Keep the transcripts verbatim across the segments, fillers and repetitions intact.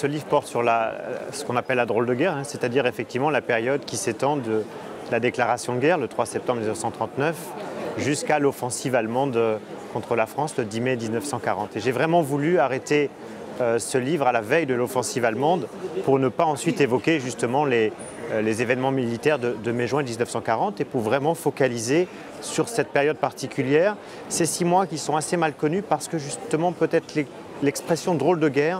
ce livre porte sur la, ce qu'on appelle la drôle de guerre, hein, c'est-à-dire effectivement la période qui s'étend de la déclaration de guerre, le trois septembre mille neuf cent trente-neuf, jusqu'à l'offensive allemande contre la France, le dix mai mille neuf cent quarante. Et j'ai vraiment voulu arrêter euh, ce livre à la veille de l'offensive allemande pour ne pas ensuite évoquer justement les, euh, les événements militaires de, de mai-juin mille neuf cent quarante et pour vraiment focaliser sur cette période particulière. Ces six mois qui sont assez mal connus parce que justement peut-être l'expression drôle de guerre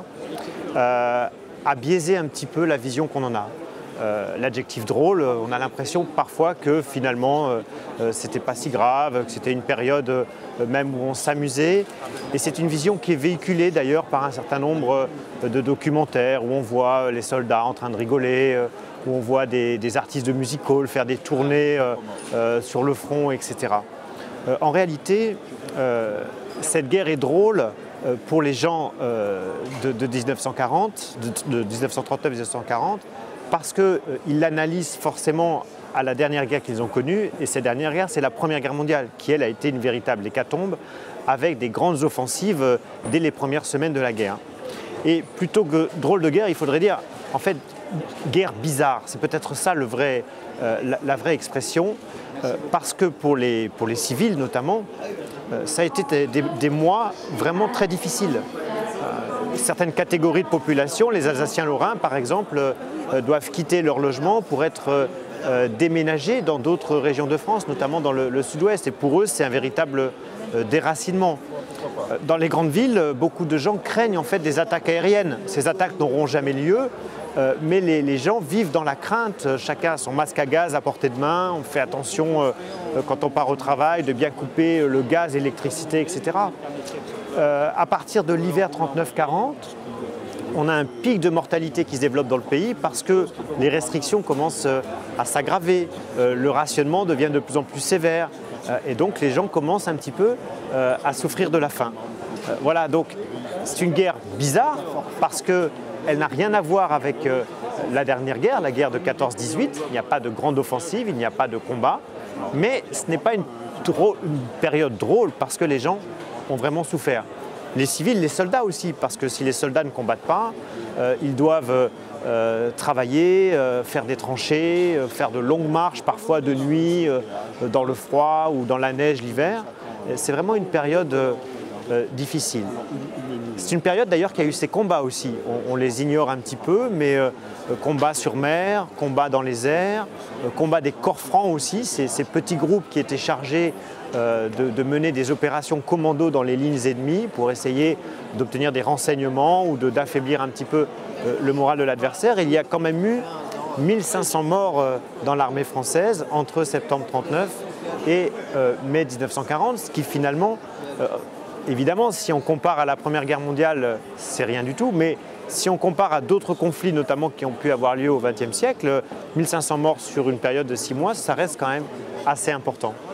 euh, a biaisé un petit peu la vision qu'on en a. Euh, L'adjectif drôle, on a l'impression parfois que finalement euh, euh, c'était pas si grave, que c'était une période euh, même où on s'amusait. Et c'est une vision qui est véhiculée d'ailleurs par un certain nombre euh, de documentaires où on voit les soldats en train de rigoler, euh, où on voit des, des artistes de music hall faire des tournées euh, euh, sur le front, et cetera. Euh, en réalité, euh, cette guerre est drôle euh, pour les gens euh, de, de mille neuf cent quarante, de, de mille neuf cent trente-neuf à mille neuf cent quarante, parce qu'ils euh, l'analysent forcément à la dernière guerre qu'ils ont connue, et cette dernière guerre, c'est la Première Guerre mondiale, qui elle a été une véritable hécatombe, avec des grandes offensives euh, dès les premières semaines de la guerre. Et plutôt que drôle de guerre, il faudrait dire, en fait, guerre bizarre, c'est peut-être ça le vrai, euh, la, la vraie expression, euh, parce que pour les, pour les civils notamment, euh, ça a été des, des mois vraiment très difficiles. Certaines catégories de population, les Alsaciens-Lorrains par exemple, euh, doivent quitter leur logement pour être euh, déménagés dans d'autres régions de France, notamment dans le, le sud-ouest. Et pour eux, c'est un véritable euh, déracinement. Dans les grandes villes, beaucoup de gens craignent en fait des attaques aériennes. Ces attaques n'auront jamais lieu, euh, mais les, les gens vivent dans la crainte. Chacun a son masque à gaz à portée de main. On fait attention euh, quand on part au travail de bien couper le gaz, l'électricité, et cetera. Euh, à partir de l'hiver trente-neuf quarante, on a un pic de mortalité qui se développe dans le pays parce que les restrictions commencent à s'aggraver, euh, le rationnement devient de plus en plus sévère euh, et donc les gens commencent un petit peu euh, à souffrir de la faim. Euh, voilà, donc c'est une guerre bizarre parce qu'elle n'a rien à voir avec euh, la dernière guerre, la guerre de quatorze dix-huit. Il n'y a pas de grande offensive, il n'y a pas de combat, mais ce n'est pas une, une période drôle parce que les gens ont vraiment souffert. Les civils, les soldats aussi, parce que si les soldats ne combattent pas, euh, ils doivent euh, travailler, euh, faire des tranchées, euh, faire de longues marches, parfois de nuit, euh, dans le froid ou dans la neige l'hiver. C'est vraiment une période euh, difficile. C'est une période d'ailleurs qui a eu ses combats aussi. On, on les ignore un petit peu, mais euh, combats sur mer, combats dans les airs, euh, combats des corps francs aussi, ces, ces petits groupes qui étaient chargés Euh, de, de mener des opérations commando dans les lignes ennemies pour essayer d'obtenir des renseignements ou d'affaiblir un petit peu euh, le moral de l'adversaire. Il y a quand même eu mille cinq cents morts euh, dans l'armée française entre septembre trente-neuf et euh, mai mille neuf cent quarante, ce qui finalement, euh, évidemment, si on compare à la Première Guerre mondiale, c'est rien du tout, mais si on compare à d'autres conflits, notamment qui ont pu avoir lieu au vingtième siècle, mille cinq cents morts sur une période de six mois, ça reste quand même assez important.